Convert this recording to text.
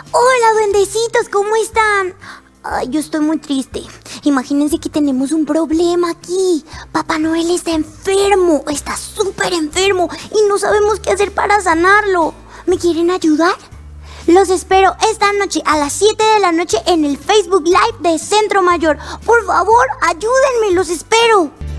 Hola, duendecitos, ¿cómo están? Ay, yo estoy muy triste. Imagínense que tenemos un problema aquí. Papá Noel está enfermo, está súper enfermo y no sabemos qué hacer para sanarlo. ¿Me quieren ayudar? Los espero esta noche a las 7 de la noche en el Facebook Live de Centro Mayor. Por favor, ayúdenme, los espero.